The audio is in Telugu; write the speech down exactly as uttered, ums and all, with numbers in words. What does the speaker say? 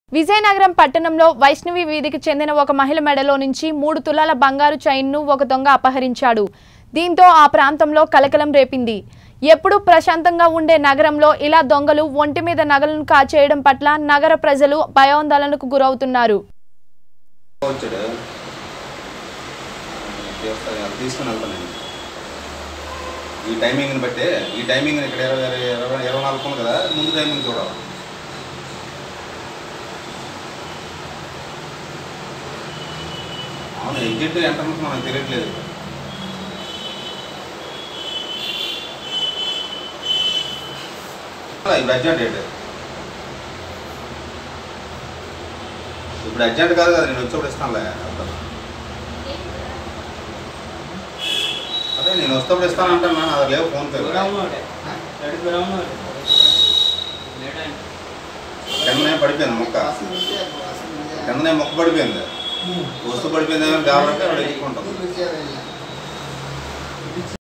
విజయనగరం పట్టణంలో వైష్ణవి వీధికి చెందిన ఒక మహిళ మెడలో నుంచి మూడు తులాల బంగారు చైన్ను ఒక దొంగ అపహరించాడు. దీంతో ఆ ప్రాంతంలో కలకలం రేపింది. ఎప్పుడు ప్రశాంతంగా ఉండే నగరంలో ఇలా దొంగలు ఒంటి మీద నగలను కాచేయడం పట్ల నగర ప్రజలు భయాందోళనకు గురవుతున్నారు. ఈ టైమింగ్ని బట్టి ఈ టైమింగ్ ఇక్కడ ఇరవై ఇరవై నాలుగు కదా, ముందు టైమింగ్ చూడాలి. అవును, ఎగ్జిట్ ఎంట్రన్స్ మనకు తెలియట్లేదు. ఇప్పుడు అర్జెంట్ ఏంటి? ఇప్పుడు అర్జెంట్ కాదు కదా, నేను వచ్చేప్పుడు ఇస్తానులే. అదే నేను వస్తేప్పుడు ఇస్తాను అంటాను, అది లేవు ఫోన్ పే. కిందనే పడిపోయింది మొక్క, కిందనే మొక్క పడిపోయింది, వస్తూ పడిపోయింది కాబట్టి అక్కడ ఎక్కువ ఉంటుంది.